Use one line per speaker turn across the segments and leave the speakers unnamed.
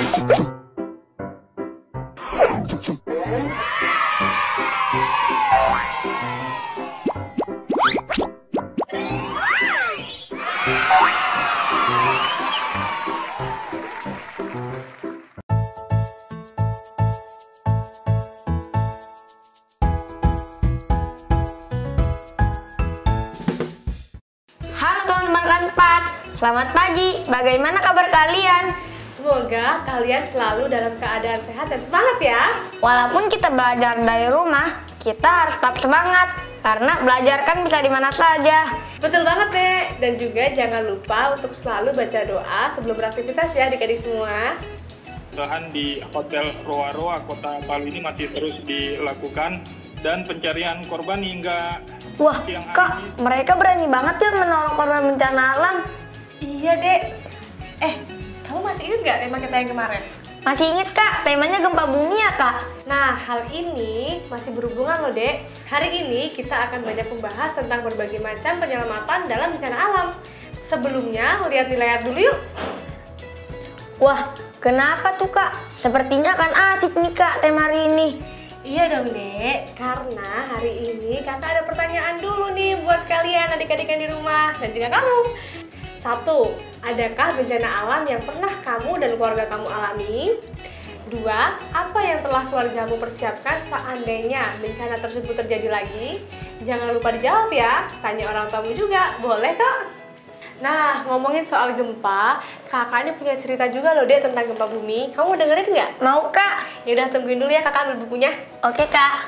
Halo teman-teman kelas 4, selamat pagi. Bagaimana kabar kalian?
Semoga kalian selalu dalam keadaan sehat dan semangat ya.
Walaupun kita belajar dari rumah, kita harus tetap semangat karena belajar kan bisa di mana saja.
Betul banget Dek. Dan juga jangan lupa untuk selalu baca doa sebelum beraktivitas ya adik-adik semua.
Lahan di Hotel Roa-Roa Kota Palu ini masih terus dilakukan dan pencarian korban hingga
Wah,
siang hari
Kak,
ini.
mereka berani banget ya menolong korban bencana alam.
Iya Dek. Kamu masih ingat nggak tema kita yang kemarin?
Masih inget Kak, temanya gempa bumi ya Kak?
Nah, hal ini masih berhubungan loh Dek. Hari ini kita akan banyak membahas tentang berbagai macam penyelamatan dalam bencana alam. Sebelumnya, lihat di layar dulu yuk.
Wah, kenapa tuh Kak? Sepertinya akan asik nih Kak tema hari ini.
Iya dong Dek, karena hari ini kakak ada pertanyaan dulu nih buat kalian adik-adik yang di rumah dan juga kamu. 1. Adakah bencana alam yang pernah kamu dan keluarga kamu alami? 2. Apa yang telah keluargamu persiapkan seandainya bencana tersebut terjadi lagi? Jangan lupa dijawab ya, tanya orang tuamu juga, boleh kok? Nah, ngomongin soal gempa, kakak ini punya cerita juga loh Dek tentang gempa bumi. Kamu dengerin nggak?
Mau Kak?
Yaudah tungguin dulu ya, kakak ambil bukunya.
Oke Kak.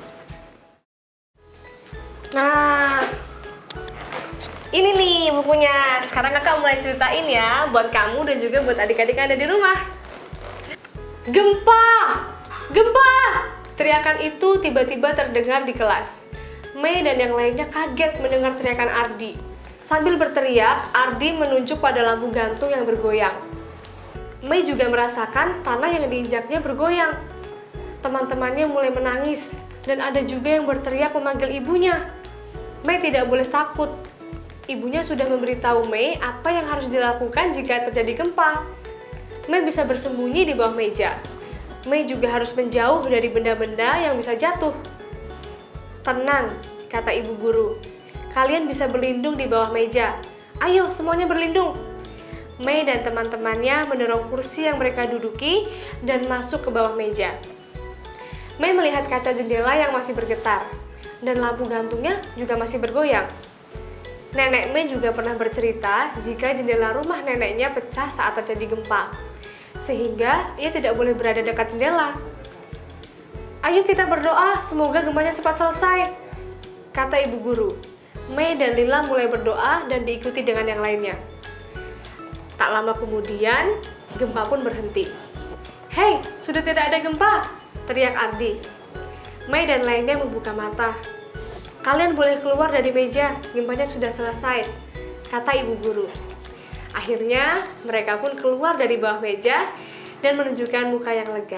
Nah, ini nih bukunya. Sekarang kakak mulai ceritain ya buat kamu dan juga buat adik-adik yang ada di rumah. Gempa! Gempa! Teriakan itu tiba-tiba terdengar di kelas. Mei dan yang lainnya kaget mendengar teriakan Ardi. Sambil berteriak, Ardi menunjuk pada lampu gantung yang bergoyang. Mei juga merasakan tanah yang diinjaknya bergoyang. Teman-temannya mulai menangis dan ada juga yang berteriak memanggil ibunya. Mei tidak boleh takut. Ibunya sudah memberitahu Mei apa yang harus dilakukan jika terjadi gempa. Mei bisa bersembunyi di bawah meja. Mei juga harus menjauh dari benda-benda yang bisa jatuh. Tenang, kata ibu guru. Kalian bisa berlindung di bawah meja. Ayo, semuanya berlindung. Mei dan teman-temannya mendorong kursi yang mereka duduki dan masuk ke bawah meja. Mei melihat kaca jendela yang masih bergetar, dan lampu gantungnya juga masih bergoyang. Nenek Mei juga pernah bercerita jika jendela rumah neneknya pecah saat terjadi gempa, sehingga ia tidak boleh berada dekat jendela. Ayo kita berdoa, semoga gempanya cepat selesai, kata ibu guru. Mei dan Lila mulai berdoa dan diikuti dengan yang lainnya. Tak lama kemudian, gempa pun berhenti. Hei, sudah tidak ada gempa, teriak Ardi. Mei dan lainnya membuka mata. Kalian boleh keluar dari meja, gempanya sudah selesai, kata ibu guru. Akhirnya, mereka pun keluar dari bawah meja dan menunjukkan muka yang lega.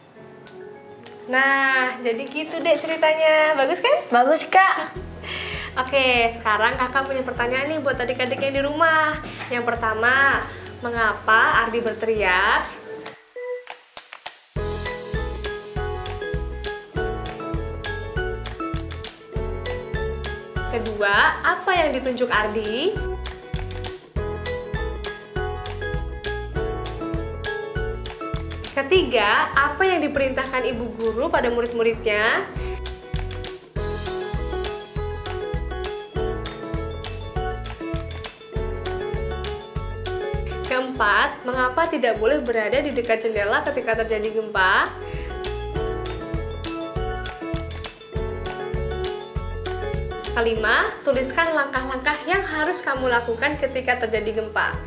Nah, jadi gitu deh ceritanya. Bagus kan?
Bagus Kak.
Oke, sekarang kakak punya pertanyaan nih buat adik-adik yang di rumah. Yang pertama, mengapa Ardi berteriak? Kedua, apa yang ditunjuk Ardi? Ketiga, apa yang diperintahkan ibu guru pada murid-muridnya? Keempat, mengapa tidak boleh berada di dekat jendela ketika terjadi gempa? Kelima, tuliskan langkah-langkah yang harus kamu lakukan ketika terjadi gempa.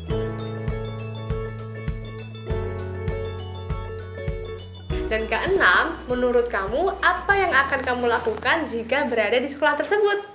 Dan keenam, menurut kamu, apa yang akan kamu lakukan jika berada di sekolah tersebut?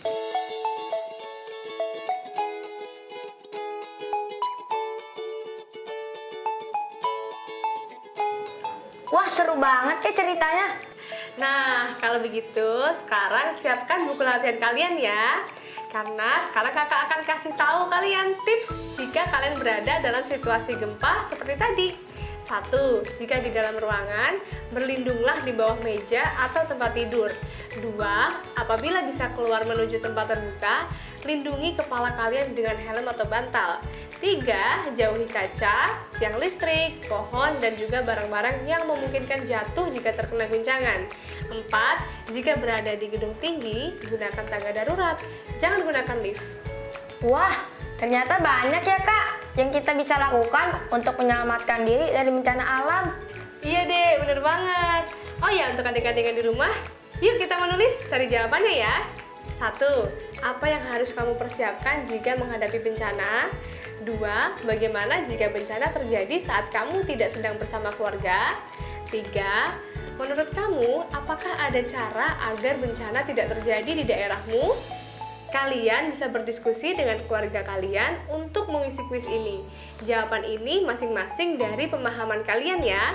Wah, seru banget ya ceritanya.
Nah, kalau begitu, sekarang siapkan buku latihan kalian ya. Karena sekarang kakak akan kasih tahu kalian tips jika kalian berada dalam situasi gempa seperti tadi. 1. Jika di dalam ruangan, berlindunglah di bawah meja atau tempat tidur. 2. Apabila bisa keluar menuju tempat terbuka, lindungi kepala kalian dengan helm atau bantal. 3. Jauhi kaca, tiang listrik, pohon, dan juga barang-barang yang memungkinkan jatuh jika terkena guncangan. 4. Jika berada di gedung tinggi, gunakan tangga darurat. Jangan gunakan lift.
Wah, ternyata banyak ya Kak yang kita bisa lakukan untuk menyelamatkan diri dari bencana alam.
Iya deh, bener banget. Oh ya, untuk adik-adik yang di rumah, yuk kita menulis, cari jawabannya ya. 1. Apa yang harus kamu persiapkan jika menghadapi bencana? 2. Bagaimana jika bencana terjadi saat kamu tidak sedang bersama keluarga? 3. Menurut kamu, apakah ada cara agar bencana tidak terjadi di daerahmu? Kalian bisa berdiskusi dengan keluarga kalian untuk mengisi kuis ini. Jawaban ini masing-masing dari pemahaman kalian ya.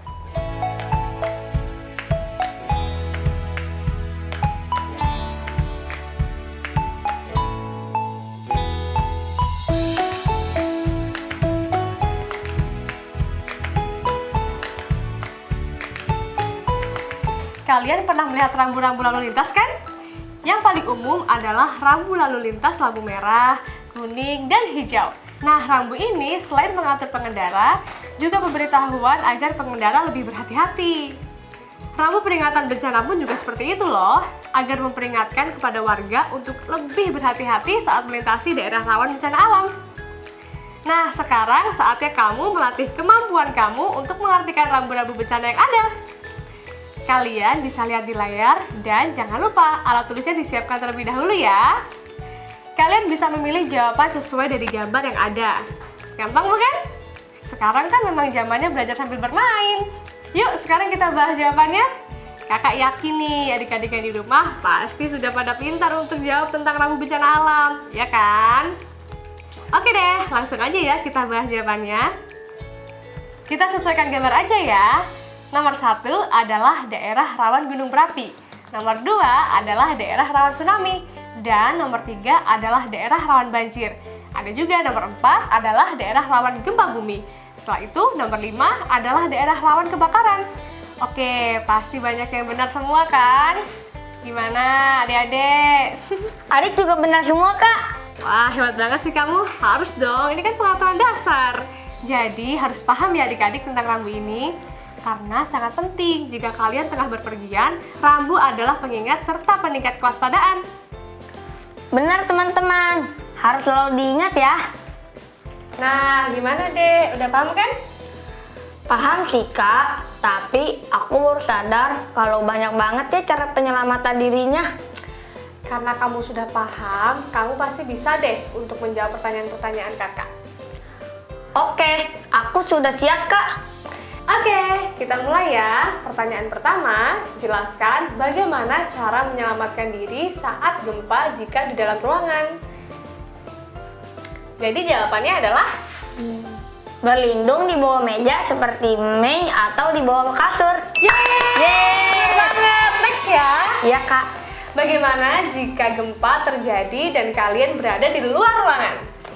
Kalian pernah melihat rambu-rambu lalu lintas kan? Yang paling umum adalah rambu lalu lintas lampu merah, kuning, dan hijau. Nah, rambu ini selain mengatur pengendara, juga pemberitahuan agar pengendara lebih berhati-hati. Rambu peringatan bencana pun juga seperti itu loh, agar memperingatkan kepada warga untuk lebih berhati-hati saat melintasi daerah rawan bencana alam. Nah, sekarang saatnya kamu melatih kemampuan kamu untuk mengartikan rambu-rambu bencana yang ada. Kalian bisa lihat di layar dan jangan lupa alat tulisnya disiapkan terlebih dahulu ya. Kalian bisa memilih jawaban sesuai dari gambar yang ada. Gampang bukan? Sekarang kan memang zamannya belajar sambil bermain. Yuk sekarang kita bahas jawabannya. Kakak yakin nih adik-adik yang di rumah pasti sudah pada pintar untuk jawab tentang rambu bencana alam, ya kan? Oke deh, langsung aja ya kita bahas jawabannya. Kita sesuaikan gambar aja ya. Nomor 1 adalah daerah rawan gunung berapi. Nomor 2 adalah daerah rawan tsunami. Dan nomor 3 adalah daerah rawan banjir. Ada juga nomor 4 adalah daerah rawan gempa bumi. Setelah itu nomor 5 adalah daerah rawan kebakaran. Oke, pasti banyak yang benar semua kan? Gimana adik-adik?
Adik juga benar semua Kak.
Wah, hebat banget sih kamu. Harus dong, ini kan pengetahuan dasar. Jadi harus paham ya adik-adik tentang rambu ini. Karena sangat penting jika kalian tengah berpergian, rambu adalah pengingat serta peningkat kewaspadaan.
Benar teman-teman, harus selalu diingat ya.
Nah, gimana deh? Udah paham kan?
Paham sih Kak, tapi aku baru sadar kalau banyak banget ya cara penyelamatan dirinya.
Karena kamu sudah paham, kamu pasti bisa deh untuk menjawab pertanyaan-pertanyaan kakak.
Oke, aku sudah siap Kak.
Oke, kita mulai ya. Pertanyaan pertama, jelaskan bagaimana cara menyelamatkan diri saat gempa jika di dalam ruangan. Jadi jawabannya adalah
berlindung di bawah meja seperti Mei atau di bawah kasur.
Yeay! Benar banget. Next ya.
Iya Kak.
Bagaimana jika gempa terjadi dan kalian berada di luar ruangan?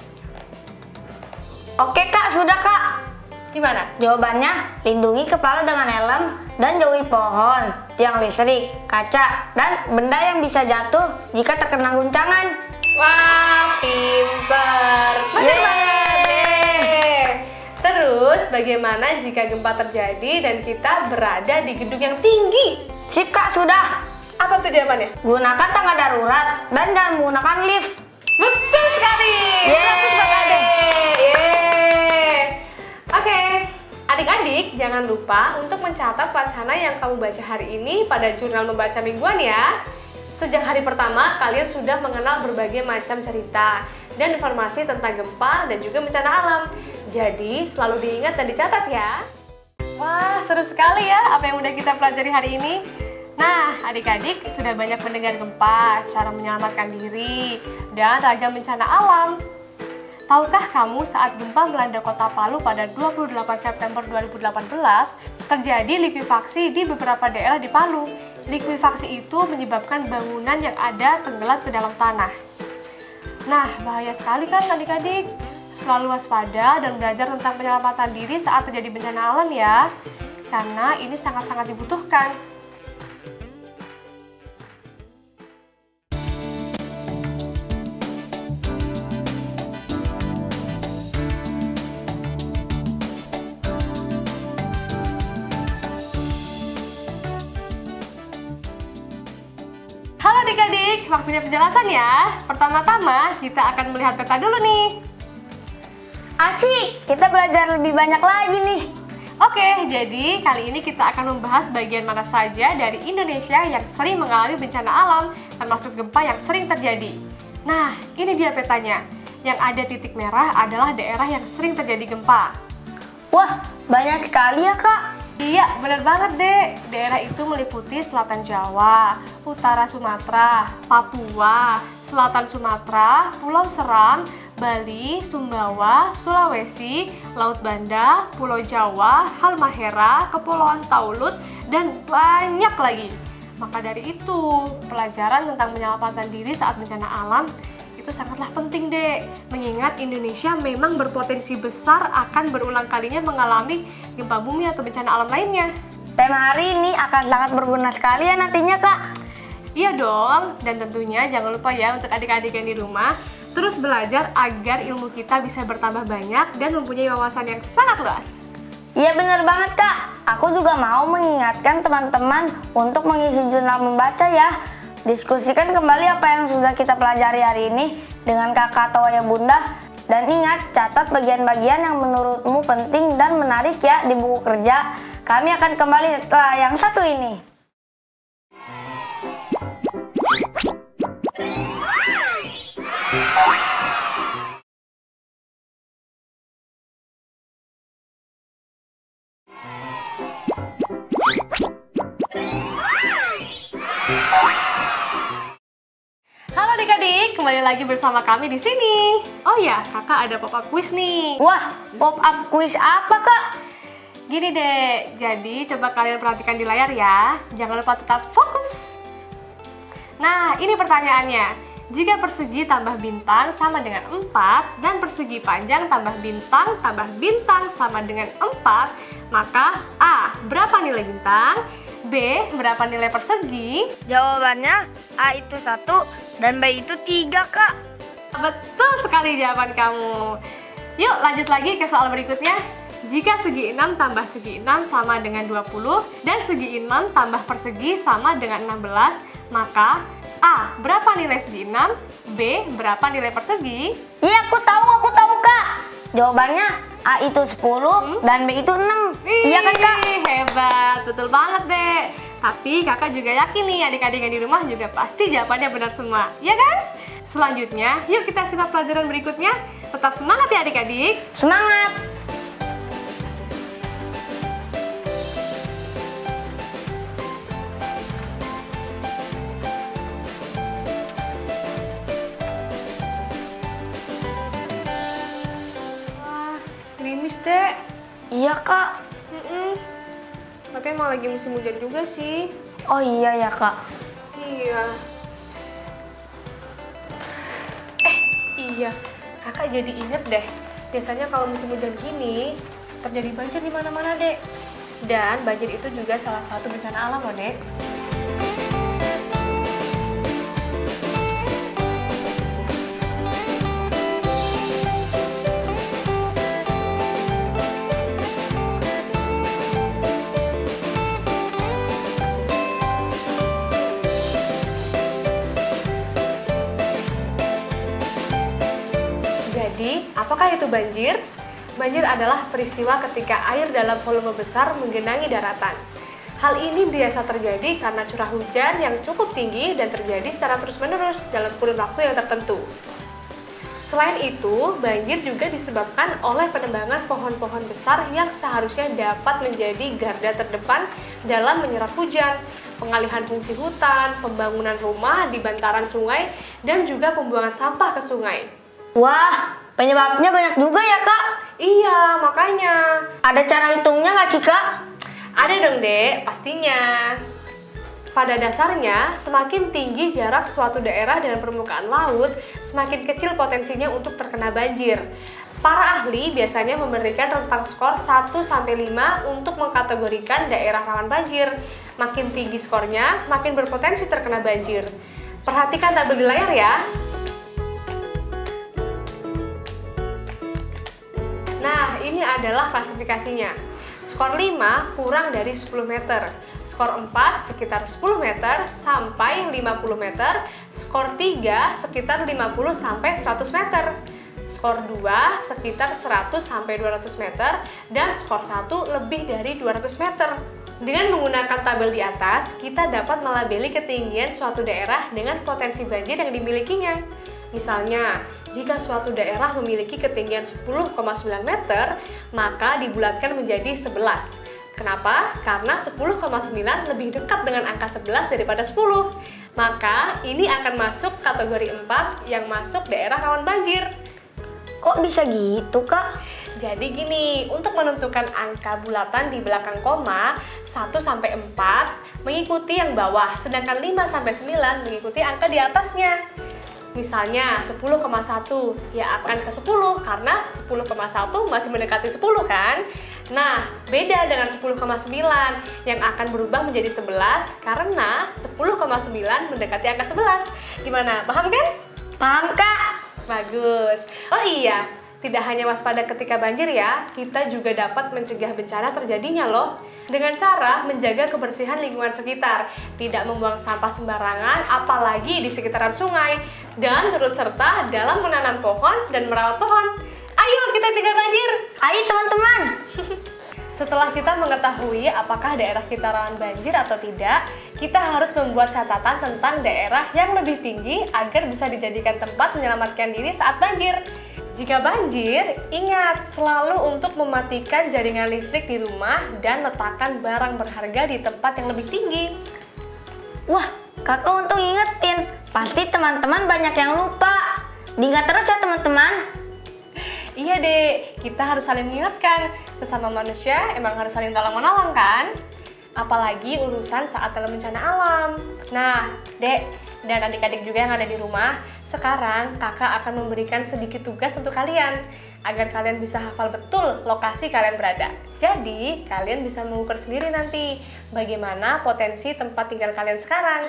Oke Kak, sudah Kak.
Gimana?
Jawabannya, lindungi kepala dengan helm dan jauhi pohon, tiang listrik, kaca, dan benda yang bisa jatuh jika terkena guncangan.
Wah, pinter! Bener banget! Terus, bagaimana jika gempa terjadi dan kita berada di gedung yang tinggi?
Sip Kak, sudah.
Apa tuh jawabannya?
Gunakan tangga darurat dan jangan menggunakan lift.
Betul sekali!
Yeay!
100 buat Adik! Yeay! Oke, adik-adik jangan lupa untuk mencatat wacana yang kamu baca hari ini pada jurnal membaca mingguan ya. Sejak hari pertama, kalian sudah mengenal berbagai macam cerita dan informasi tentang gempa dan juga bencana alam. Jadi, selalu diingat dan dicatat ya. Wah, seru sekali ya apa yang udah kita pelajari hari ini. Nah, adik-adik sudah banyak mendengar gempa, cara menyelamatkan diri, dan ragam bencana alam. Tahukah kamu saat gempa melanda kota Palu pada 28 September 2018, terjadi likuifaksi di beberapa daerah di Palu. Likuifaksi itu menyebabkan bangunan yang ada tenggelam ke dalam tanah. Nah, bahaya sekali kan adik-adik? Selalu waspada dan belajar tentang penyelamatan diri saat terjadi bencana alam ya, karena ini sangat-sangat dibutuhkan. Halo adik-adik, waktunya penjelasan ya. Pertama-tama kita akan melihat peta dulu nih.
Asik, kita belajar lebih banyak lagi nih.
Oke, jadi kali ini kita akan membahas bagian mana saja dari Indonesia yang sering mengalami bencana alam, termasuk gempa yang sering terjadi. Nah, ini dia petanya. Yang ada titik merah adalah daerah yang sering terjadi gempa.
Wah, banyak sekali ya Kak.
Iya, benar banget dek. Daerah itu meliputi selatan Jawa, utara Sumatera, Papua, selatan Sumatera, Pulau Seram, Bali, Sumbawa, Sulawesi, Laut Banda, Pulau Jawa, Halmahera, Kepulauan Taulut, dan banyak lagi. Maka dari itu, pelajaran tentang penyelamatan diri saat bencana alam itu sangatlah penting dek, mengingat Indonesia memang berpotensi besar akan berulang kalinya mengalami gempa bumi atau bencana alam lainnya.
Tema hari ini akan sangat berguna sekali ya nantinya Kak.
Iya dong, dan tentunya jangan lupa ya untuk adik-adik yang di rumah terus belajar agar ilmu kita bisa bertambah banyak dan mempunyai wawasan yang sangat luas.
Iya bener banget Kak, aku juga mau mengingatkan teman-teman untuk mengisi jurnal membaca ya. Diskusikan kembali apa yang sudah kita pelajari hari ini dengan kakak atau ayah bunda. Dan ingat, catat bagian-bagian yang menurutmu penting dan menarik ya di buku kerja. Kami akan kembali setelah yang satu ini.
Halo adik-adik, kembali lagi bersama kami di sini. Oh ya, kakak ada pop-up quiz nih.
Wah, pop-up quiz apa Kak?
Gini deh, jadi coba kalian perhatikan di layar ya. Jangan lupa tetap fokus. Nah, ini pertanyaannya. Jika persegi tambah bintang sama dengan 4 dan persegi panjang tambah bintang sama dengan 4, maka A. Berapa nilai bintang? B. Berapa nilai persegi?
Jawabannya A itu 1 dan B itu 3 Kak.
Betul sekali jawaban kamu. Yuk lanjut lagi ke soal berikutnya. Jika segi 6 tambah segi 6 sama dengan 20 dan segi 6 tambah persegi sama dengan 16, maka A. Berapa nilai segi 6? B. Berapa nilai persegi?
Iya aku tahu Kak. Jawabannya A itu 10 dan B itu 6. Iya kan Kak?
Hebat, betul banget deh. Tapi kakak juga yakin nih adik-adik yang di rumah juga pasti jawabannya benar semua, ya kan? Selanjutnya, yuk kita simak pelajaran berikutnya. Tetap semangat ya adik-adik.
Semangat!
Wah, gerimis deh.
Iya Kak.
Tapi emang lagi musim hujan juga sih.
Oh iya ya Kak.
Iya. Iya. Kakak jadi inget deh. Biasanya kalau musim hujan gini terjadi banjir di mana-mana, Dek. Dan banjir itu juga salah satu bencana alam loh, Dek. Jadi, apakah itu banjir? Banjir adalah peristiwa ketika air dalam volume besar menggenangi daratan. Hal ini biasa terjadi karena curah hujan yang cukup tinggi dan terjadi secara terus-menerus dalam kurun waktu yang tertentu. Selain itu, banjir juga disebabkan oleh penebangan pohon-pohon besar yang seharusnya dapat menjadi garda terdepan dalam menyerap hujan, pengalihan fungsi hutan, pembangunan rumah di bantaran sungai, dan juga pembuangan sampah ke sungai.
Wah, penyebabnya banyak juga ya Kak?
Iya, makanya.
Ada cara hitungnya nggak sih Kak?
Ada dong Dek, pastinya. Pada dasarnya, semakin tinggi jarak suatu daerah dengan permukaan laut, semakin kecil potensinya untuk terkena banjir. Para ahli biasanya memberikan rentang skor 1-5 untuk mengkategorikan daerah rawan banjir. Makin tinggi skornya, makin berpotensi terkena banjir. Perhatikan tabel di layar ya. Nah, ini adalah klasifikasinya. Skor 5 kurang dari 10 meter. Skor 4 sekitar 10 meter sampai 50 meter. Skor 3 sekitar 50 sampai 100 meter. Skor 2 sekitar 100 sampai 200 meter. Dan skor 1 lebih dari 200 meter. Dengan menggunakan tabel di atas, kita dapat melabeli ketinggian suatu daerah dengan potensi banjir yang dimilikinya. Misalnya, jika suatu daerah memiliki ketinggian 10,9 meter, maka dibulatkan menjadi 11. Kenapa? Karena 10,9 lebih dekat dengan angka 11 daripada 10. Maka ini akan masuk kategori 4 yang masuk daerah rawan banjir.
Kok bisa gitu, Kak?
Jadi gini, untuk menentukan angka bulatan di belakang koma 1-4 mengikuti yang bawah, sedangkan 5-9 mengikuti angka di atasnya. Misalnya 10,1 ya akan ke 10 karena 10,1 masih mendekati 10 kan? Nah, beda dengan 10,9 yang akan berubah menjadi 11 karena 10,9 mendekati angka 11. Gimana? Paham kan?
Paham, Kak?
Bagus. Oh iya, tidak hanya waspada ketika banjir ya, kita juga dapat mencegah bencana terjadinya loh. Dengan cara menjaga kebersihan lingkungan sekitar, tidak membuang sampah sembarangan, apalagi di sekitaran sungai, dan turut serta dalam menanam pohon dan merawat pohon. Ayo kita cegah banjir!
Ayo teman-teman!
Setelah kita mengetahui apakah daerah kita rawan banjir atau tidak, kita harus membuat catatan tentang daerah yang lebih tinggi agar bisa dijadikan tempat menyelamatkan diri saat banjir. Jika banjir, ingat selalu untuk mematikan jaringan listrik di rumah dan letakkan barang berharga di tempat yang lebih tinggi.
Wah, Kakak untung ingetin. Pasti teman-teman banyak yang lupa. Diingat terus ya teman-teman.
Iya dek, kita harus saling mengingatkan. Sesama manusia emang harus saling tolong-menolong kan? Apalagi urusan saat dalam bencana alam. Nah, dek dan adik-adik juga yang ada di rumah, sekarang kakak akan memberikan sedikit tugas untuk kalian agar kalian bisa hafal betul lokasi kalian berada. Jadi, kalian bisa mengukur sendiri nanti bagaimana potensi tempat tinggal kalian sekarang.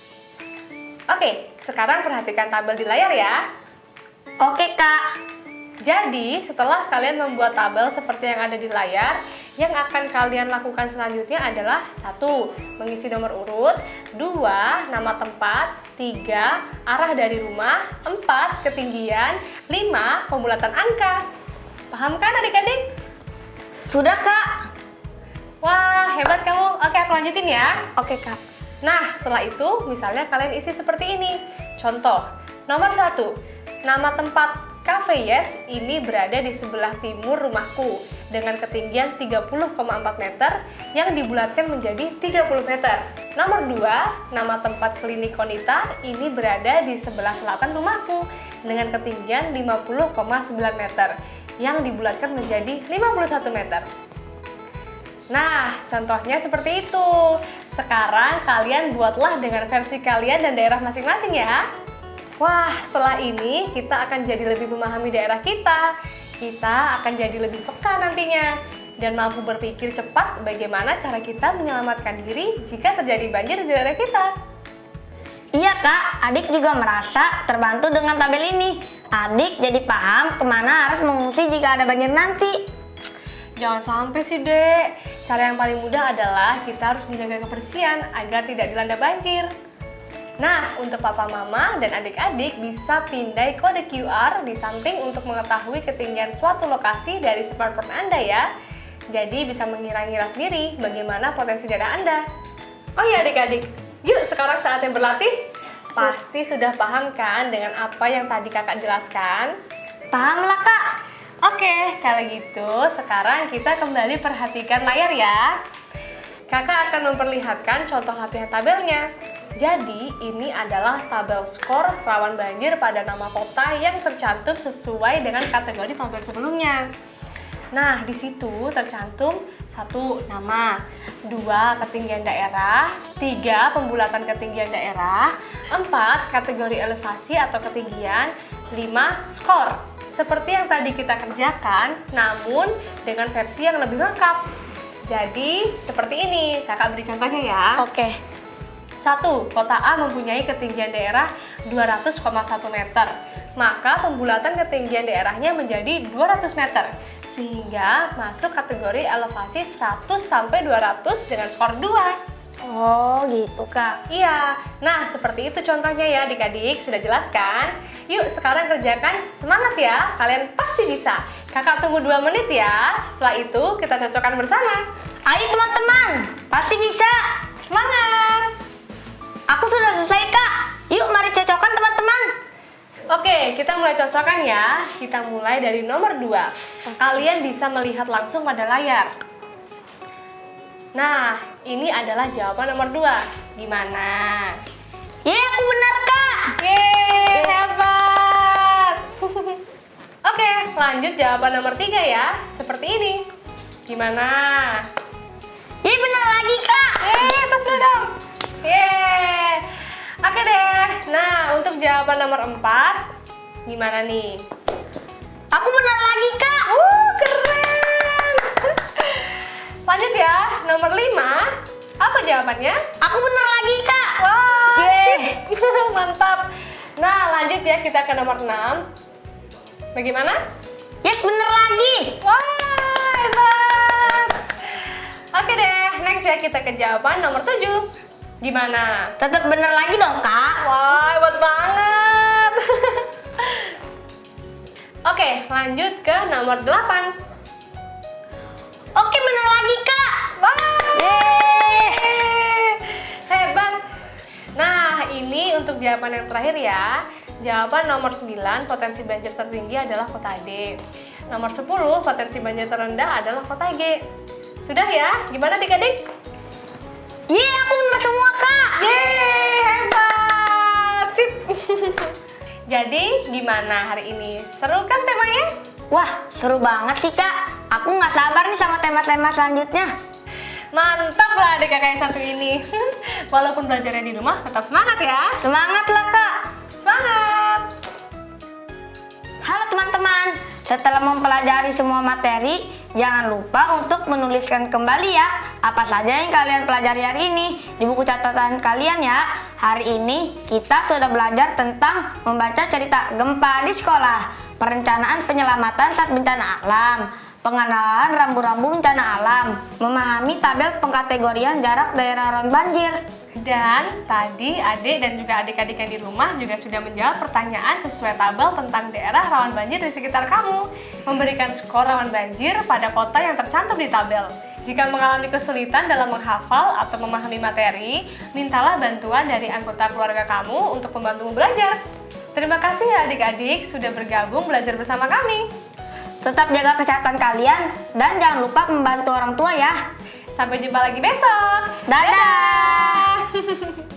Oke, sekarang perhatikan tabel di layar ya.
Oke, Kak.
Jadi, setelah kalian membuat tabel seperti yang ada di layar, yang akan kalian lakukan selanjutnya adalah 1. Mengisi nomor urut, 2. Nama tempat, 3. Arah dari rumah, 4. Ketinggian, 5. Pembulatan angka. Paham kan adik-adik?
Sudah, Kak.
Wah, hebat kamu. Oke, aku lanjutin ya.
Oke, Kak.
Nah, setelah itu, misalnya kalian isi seperti ini. Contoh, nomor 1. Nama tempat Cafe Yes ini berada di sebelah timur rumahku dengan ketinggian 30,4 meter yang dibulatkan menjadi 30 meter. Nomor 2, nama tempat klinik Konita ini berada di sebelah selatan rumahku dengan ketinggian 50,9 meter yang dibulatkan menjadi 51 meter. Nah, contohnya seperti itu. Sekarang kalian buatlah dengan versi kalian dan daerah masing-masing ya. Wah, setelah ini kita akan jadi lebih memahami daerah kita. Kita akan jadi lebih peka nantinya dan mampu berpikir cepat bagaimana cara kita menyelamatkan diri jika terjadi banjir di daerah kita.
Iya, Kak. Adik juga merasa terbantu dengan tabel ini. Adik jadi paham kemana harus mengungsi jika ada banjir nanti.
Jangan sampai sih, Dek. Cara yang paling mudah adalah kita harus menjaga kebersihan agar tidak dilanda banjir. Nah, untuk papa mama dan adik-adik bisa pindai kode QR di samping untuk mengetahui ketinggian suatu lokasi dari smartphone Anda ya. Jadi bisa mengira-ngira sendiri bagaimana potensi daerah Anda. Oh ya adik-adik, yuk sekarang saatnya berlatih. Pasti sudah paham kan dengan apa yang tadi kakak jelaskan?
Paham lah, Kak.
Oke, kalau gitu sekarang kita kembali perhatikan layar ya. Kakak akan memperlihatkan contoh latihan tabelnya. Jadi, ini adalah tabel skor rawan banjir pada nama kota yang tercantum sesuai dengan kategori tabel sebelumnya. Nah, di situ tercantum 1. Nama, 2. Ketinggian daerah, 3. Pembulatan ketinggian daerah, 4. Kategori elevasi atau ketinggian, 5. Skor. seperti yang tadi kita kerjakan, namun dengan versi yang lebih lengkap. Jadi, seperti ini. Kakak beri contohnya ya.
Oke.
1. Kota A mempunyai ketinggian daerah 200,1 meter. Maka pembulatan ketinggian daerahnya menjadi 200 meter. Sehingga masuk kategori elevasi 100 sampai 200 dengan skor 2.
Oh gitu Kak.
Iya, nah seperti itu contohnya ya adik-adik, sudah jelas kan? Yuk sekarang kerjakan, semangat ya, kalian pasti bisa. Kakak tunggu 2 menit ya, setelah itu kita cocokkan bersama.
Ayo teman-teman, pasti bisa.
Semangat!
Aku sudah selesai Kak. Yuk mari cocokkan teman-teman.
Oke, kita mulai cocokkan ya. Kita mulai dari nomor 2. Kalian bisa melihat langsung pada layar. Nah, ini adalah jawaban nomor 2. Gimana?
Yeay, aku benar Kak.
Yeay, hebat! Oke, lanjut jawaban nomor 3 ya. Seperti ini. Gimana?
Yeay, benar lagi Kak.
Yeay, atas dulu dong. Yeay. Oke deh. Nah, untuk jawaban nomor 4, gimana nih?
Aku benar lagi Kak.
Keren. Lanjut ya, nomor 5. Apa jawabannya?
Aku benar lagi Kak.
Wah,
Yeay.
sip. Mantap. Nah, lanjut ya kita ke nomor 6. Bagaimana?
Yes, benar lagi.
Wah, hebat. Oke deh, next ya kita ke jawaban nomor 7. Gimana?
Tetap benar lagi dong Kak.
Wah, hebat banget. Oke, lanjut ke nomor 8.
Oke, benar lagi Kak.
Wah,
Yeay.
hebat. Nah, ini untuk jawaban yang terakhir ya. Jawaban nomor 9, potensi banjir tertinggi adalah kota D. Nomor 10, potensi banjir terendah adalah kota G. Sudah ya? Gimana adik-adik?
Yeay, aku benar semua Kak.
Yeay, hebat. Sip. Jadi, gimana hari ini? Seru kan temanya?
Wah, seru banget sih Kak. Aku nggak sabar nih sama tema-tema selanjutnya.
Mantap lah adik kakak yang satu ini. Walaupun belajarnya di rumah, tetap semangat ya.
Semangat lah Kak.
Semangat.
Halo teman-teman, setelah mempelajari semua materi, jangan lupa untuk menuliskan kembali ya apa saja yang kalian pelajari hari ini di buku catatan kalian ya. Hari ini kita sudah belajar tentang membaca cerita gempa di sekolah, perencanaan penyelamatan saat bencana alam, pengenalan rambu-rambu bencana alam, memahami tabel pengkategorian jarak daerah rawan banjir.
Dan tadi adik dan juga adik-adik yang di rumah juga sudah menjawab pertanyaan sesuai tabel tentang daerah rawan banjir di sekitar kamu. Memberikan skor rawan banjir pada kota yang tercantum di tabel. Jika mengalami kesulitan dalam menghafal atau memahami materi, mintalah bantuan dari anggota keluarga kamu untuk membantumu belajar. Terima kasih ya adik-adik sudah bergabung belajar bersama kami.
Tetap jaga kesehatan kalian dan jangan lupa membantu orang tua ya.
Sampai jumpa lagi besok.
Dadah.